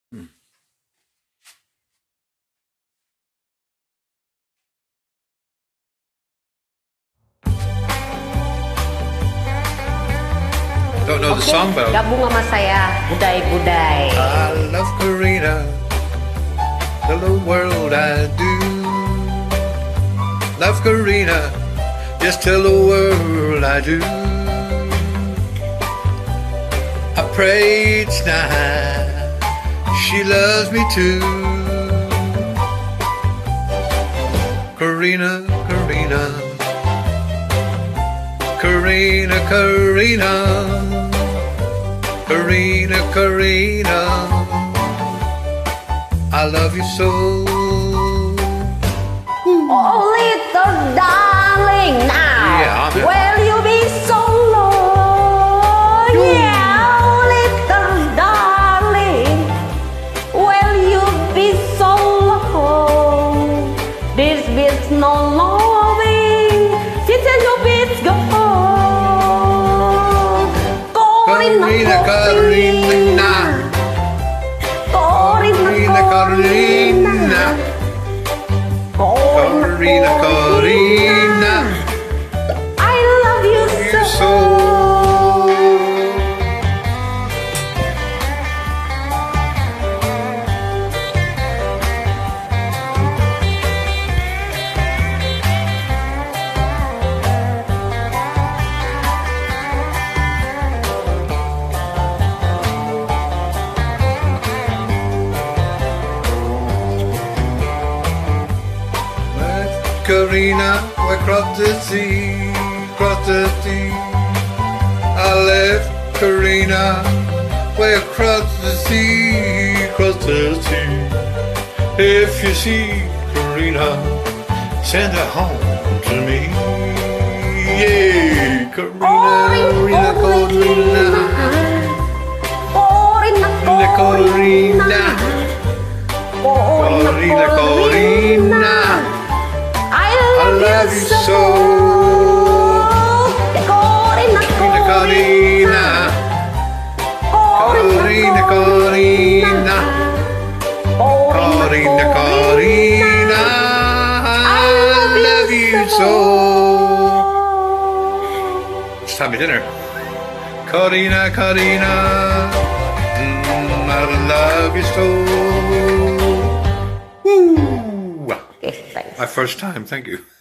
Hmm. Don't know the song, but gabung sama saya, Budai-Budai. I love Karina, tell the world I do. Love Karina, yes, tell the world I do. I pray each night she loves me too. Karina, Karina, Karina, Karina, Karina, Karina, I love you so. Oh, little darling, now Yeah, will you be so long? Yeah, oh, little darling, will you be so long? This bit's no loving, since your bit's gone. Karina, Karina, Karina, Karina, Karina, Karina, I love you so. Karina, we crossed the sea, crossed the sea. I left Karina, way across the sea, crossed the sea. If you see Karina, send her home to me. Yeah, Karina, Karina, Karina, Karina, Karina, Karina. I love you so. Karina, Karina, Karina, Karina, Karina, Karina, I love you so. It's time for dinner. Karina, Karina, I love you so. Woo! Okay, thanks. My first time, thank you.